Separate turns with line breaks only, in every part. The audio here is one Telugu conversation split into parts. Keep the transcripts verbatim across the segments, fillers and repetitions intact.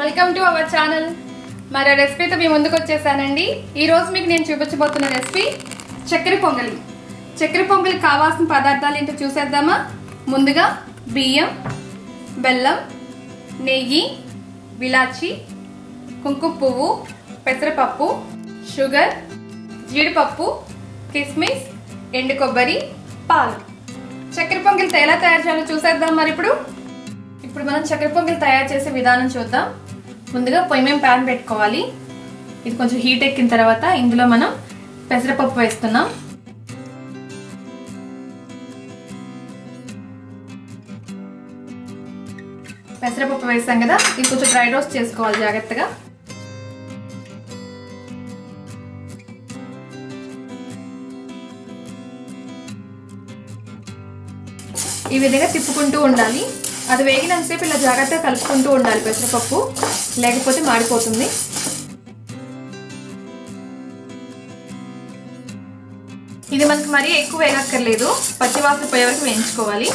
Welcome to our channel. మరో రెసిపీతో మీ ముందుకు వచ్చేసానండి. ఈ రోజు మీకు నేను చూపించబోతున్న రెసిపీ చక్కెర పొంగలి. చక్కెర పొంగలి కావాల్సిన పదార్థాలు ఏంటో చూసేద్దామా? ముందుగా బియ్యం, బెల్లం, నెయ్యి, విలాచి, కుంకుమ పువ్వు, పెసరపప్పు, షుగర్, జీడిపప్పు, కిస్మిస్, ఎండు కొబ్బరి, పాలు. చక్కెర పొంగలి ఎలా తయారు చేయాలో చూసేద్దాం. మరి ఇప్పుడు ఇప్పుడు మనం చక్కెర పొంగలి తయారు చేసే విధానం చూద్దాం. ముందుగా పొయ్యి మీద ప్యాన్ పెట్టుకోవాలి. ఇది కొంచెం హీట్ ఎక్కిన తర్వాత ఇందులో మనం పెసరపప్పు వేస్తున్నాం. పెసరపప్పు వేసాం కదా, ఇది కొంచెం డ్రై రోస్ట్ చేసుకోవాలి జాగ్రత్తగా. ఈ విధంగా తిప్పుకుంటూ ఉండాలి. అది వేగినంతసేపు ఇలా జాగ్రత్తగా కలుపుకుంటూ ఉండాలి పెసరపప్పు, లేకపోతే మాడిపోతుంది. ఇది మనకి మరీ ఎక్కువ వేగక్కర్లేదు, పచ్చివాసన పోయే వరకు వేయించుకోవాలి.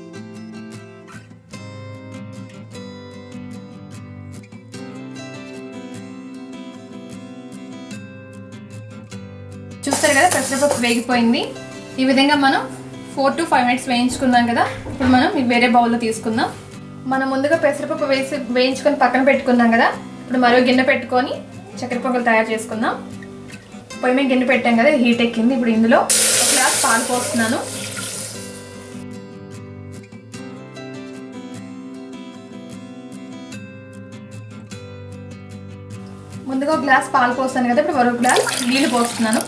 చూస్తారు కదా పెసరపప్పు వేగిపోయింది. ఈ విధంగా మనం ఫోర్ టు ఫైవ్ మినిట్స్ వేయించుకున్నాం కదా. ఇప్పుడు మనం వేరే బౌల్లో తీసుకుందాం. మనం ముందుగా పెసరపప్పు వేసి వేయించుకొని పక్కన పెట్టుకున్నాం కదా. ఇప్పుడు మరో గిన్నె పెట్టుకొని చక్కెర పొంగల్ తయారు చేసుకుందాం. పొయ్యి మీద గిన్నె పెట్టాం కదా, హీట్ ఎక్కింది. ఇప్పుడు ఇందులో ఒక గ్లాస్ పాలు పోస్తున్నాను. ముందుగా ఒక గ్లాస్ పాలు పోస్తాను కదా, ఇప్పుడు మరో గ్లాస్ నీళ్ళు పోస్తున్నాను.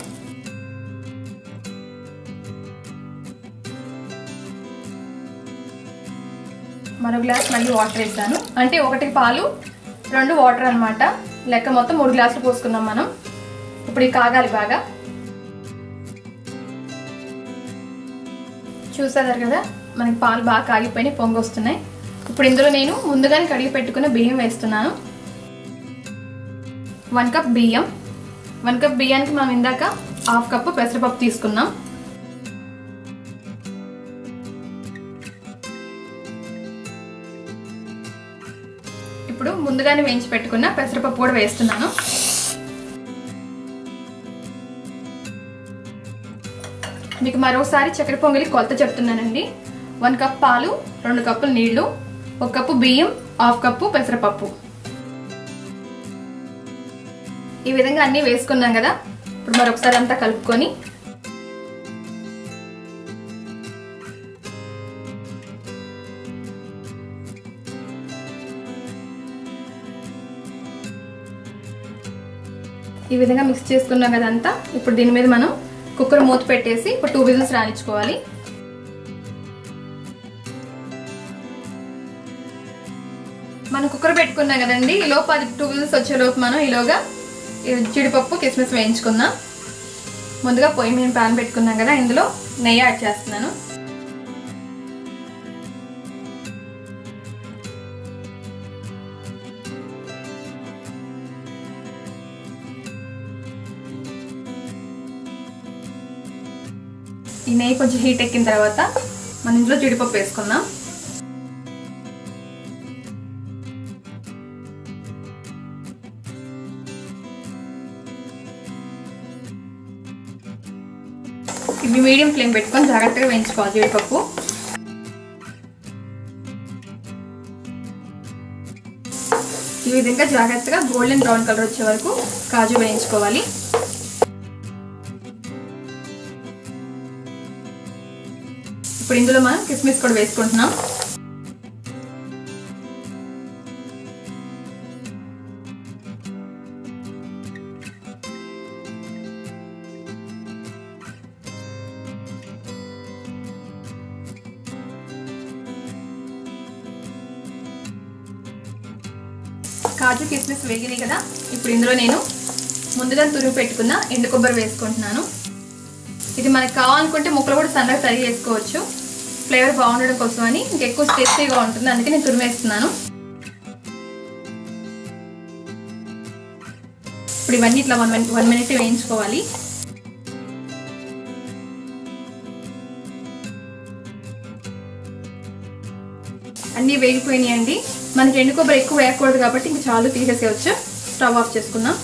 మరో గ్లాస్ మళ్ళీ వాటర్ వేసాను. అంటే ఒకటి పాలు రెండు వాటర్ అనమాట. లెక్క మొత్తం మూడు గ్లాసులు పోసుకున్నాం మనం. ఇప్పుడు ఇది కాగాలి బాగా. చూసారు కదా మనకి పాలు బాగా కాగిపోయినాయి, పొంగి వస్తున్నాయి. ఇప్పుడు ఇందులో నేను ముందుగానే కడిగి పెట్టుకున్న బియ్యం వేస్తున్నాను. వన్ కప్ బియ్యం. వన్ కప్ బియ్యానికి మనం ఇందాక హాఫ్ కప్పు పెసరపప్పు తీసుకున్నాం. ఇప్పుడు ముందుగానే వేయించి పెట్టుకున్న పెసరపప్పు కూడా వేస్తున్నాను. మీకు మరోసారి చక్కెర పొంగలి కొలత చెప్తున్నానండి. వన్ కప్ పాలు, రెండు కప్పులు నీళ్లు, ఒక కప్పు బియ్యం, హాఫ్ కప్పు పెసరపప్పు. ఈ విధంగా అన్నీ వేసుకున్నాం కదా. ఇప్పుడు మరొకసారి అంతా కలుపుకొని ఈ విధంగా మిక్స్ చేసుకున్నాం కదంతా. ఇప్పుడు దీని మీద మనం కుక్కర్ మూత పెట్టేసి ఇప్పుడు టూ విజిల్స్ రానిచ్చుకోవాలి. మనం కుక్కర్ పెట్టుకున్నాం కదండి. ఈ లోపు అది టూ విజిల్స్ వచ్చే లోపు మనం ఈలోగా జీడిపప్పు, కిస్మిస్ వేయించుకుందాం. ముందుగా పొయ్యి మీద ప్యాన్ పెట్టుకున్నాం కదా, ఇందులో నెయ్యి యాడ్ చేస్తున్నాను. ఈ నెయ్యి కొంచెం హీట్ ఎక్కిన తర్వాత మనం ఇందులో జీడిపప్పు వేసుకుందాం. ఇవి మీడియం ఫ్లేమ్ పెట్టుకొని జాగ్రత్తగా వేయించుకోవాలి జీడిపప్పు. ఈ విధంగా జాగ్రత్తగా గోల్డెన్ బ్రౌన్ కలర్ వచ్చే వరకు కాజు వేయించుకోవాలి. ఇప్పుడు ఇందులో మనం కిస్మిస్ కూడా వేసుకుంటున్నాం. కాజు కిస్మిస్ వేగినాయి కదా. ఇప్పుడు ఇందులో నేను ముందుగా తురిమి పెట్టుకున్న ఎండు కొబ్బరి వేసుకుంటున్నాను. ఇది మనకు కావాలనుకుంటే ముక్కలు కూడా సన్నగా తరిగి వేసుకోవచ్చు. ఫ్లేవర్ బాగుండడం కోసం అని ఇంకెక్కువ టేస్టీగా ఉంటుంది, అందుకే నేను తురిమేస్తున్నాను. ఇప్పుడు ఇవన్నీ ఇట్లా వన్ మినిట్ వన్ మినిట్ వేయించుకోవాలి. అన్నీ వేగిపోయినాయండి. మనకి ఎండు కొబ్బరి ఎక్కువ వేయకూడదు కాబట్టి ఇంక చాలు తీసేసేయచ్చు. స్టవ్ ఆఫ్ చేసుకుందాం.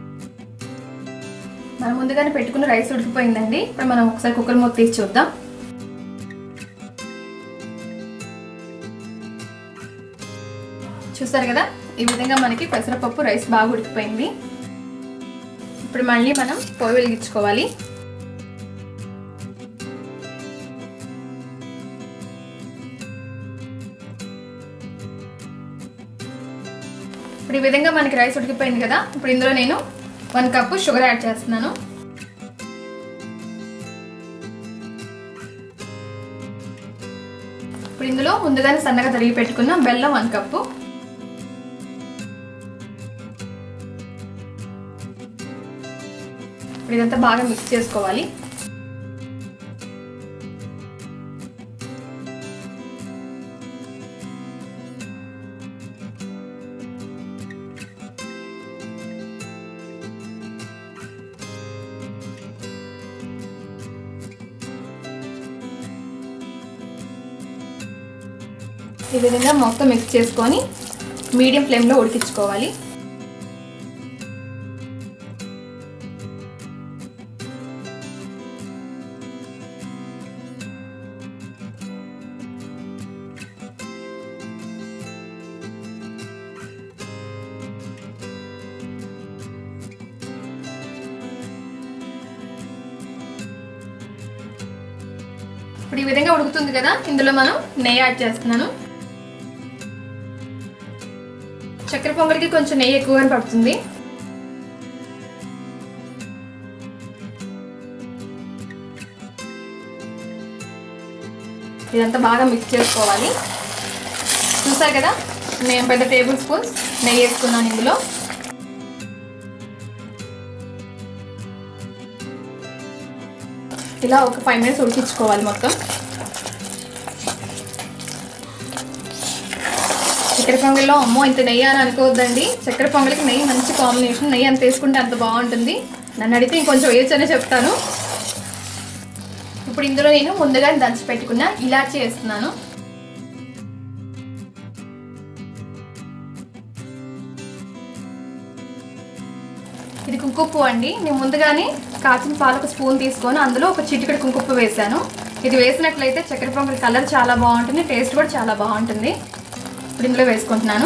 మనం ముందుగానే పెట్టుకున్న రైస్ ఉడికిపోయిందండి. ఇప్పుడు మనం ఒకసారి కుక్కర్ మూత తీసి చూద్దాం. చూసారు కదా, ఈ విధంగా మనకి పెసరపప్పు రైస్ బాగా ఉడికిపోయింది. ఇప్పుడు మళ్ళీ మనం పొయ్యి వెలిగించుకోవాలి. ఇప్పుడు ఈ విధంగా మనకి రైస్ ఉడికిపోయింది కదా. ఇప్పుడు ఇందులో నేను వన్ కప్పు షుగర్ యాడ్ చేస్తున్నాను. ఇప్పుడు ఇందులో ముందుగానే సన్నగా తరిగి పెట్టుకున్న బెల్లం వన్ కప్పు, ఇప్పుడు ఇదంతా బాగా మిక్స్ చేసుకోవాలి. ఈ విధంగా మొత్తం మిక్స్ చేసుకొని మీడియం ఫ్లేమ్లో ఉడికించుకోవాలి. ఇప్పుడు ఈ విధంగా ఉడుకుతుంది కదా, ఇందులో మనం నెయ్యి యాడ్ చేస్తున్నాను. చక్కెర పొంగలికి కొంచెం నెయ్యి ఎక్కువగానే పడుతుంది. ఇదంతా బాగా మిక్స్ చేసుకోవాలి. చూసారు కదా, నేను పెద్ద టేబుల్ స్పూన్స్ నెయ్యి వేసుకున్నాను ఇందులో. ఇలా ఒక ఫైవ్ మినిట్స్ ఉడికించుకోవాలి మొత్తం. చక్కెర పొంగల్లో అమ్మో ఇంత నెయ్యి అని అనుకోవద్దండి. చక్కెర పొంగలికి నెయ్యి మంచి కాంబినేషన్. నెయ్యి అంత వేసుకుంటే అంత బాగుంటుంది. నన్ను అడిగితే ఇంకొంచెం వేయొచ్చనే చెప్తాను. ఇప్పుడు ఇందులో నేను ముందుగా దంచి పెట్టుకున్న ఇలాచీ వేస్తున్నాను. ఇది కుంకుమ అండి. నేను ముందుగానే కాచిన పాలు ఒక స్పూన్ తీసుకొని అందులో ఒక చిటికెడు కుంకుమ వేసాను. ఇది వేసినట్లయితే చక్కెర పొంగలి కలర్ చాలా బాగుంటుంది, టేస్ట్ కూడా చాలా బాగుంటుంది. ఇప్పుడు ఇందులో వేసుకుంటున్నాను.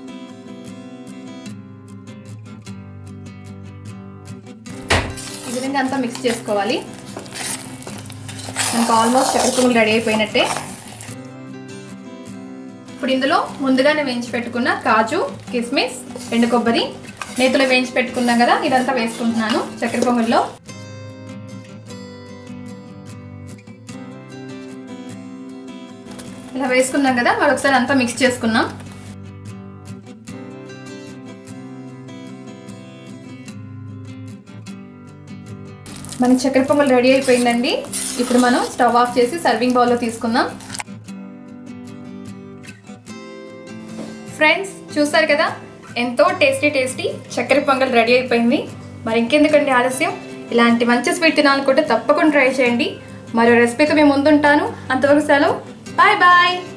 ఈ విధంగా అంతా మిక్స్ చేసుకోవాలి. మనకు ఆల్మోస్ట్ చక్కెర పొంగలి రెడీ అయిపోయినట్టే. ఇప్పుడు ఇందులో ముందుగానే వేయించి పెట్టుకున్న కాజు, కిస్మిస్, ఎండు కొబ్బరి నేతిలో వేయించి పెట్టుకున్నాం కదా, ఇదంతా వేసుకుంటున్నాను చక్కెర పొంగల్లో. ఇలా వేసుకున్నాం కదా, మరొకసారి అంతా మిక్స్ చేసుకున్నాం. మనకి చక్కెర పొంగల్ రెడీ అయిపోయిందండి. ఇప్పుడు మనం స్టవ్ ఆఫ్ చేసి సర్వింగ్ బౌల్లో తీసుకుందాం. ఫ్రెండ్స్ చూసారు కదా, ఎంతో టేస్టీ టేస్టీ చక్కెర పొంగల్ రెడీ అయిపోయింది. మరి ఇంకెందుకండి ఆలస్యం, ఇలాంటి మంచి స్వీట్ తినాలనుకుంటే తప్పకుండా ట్రై చేయండి. మరో రెసిపీతో మేము ముందుంటాను. అంతవరకు సెలవు, బాయ్ బాయ్.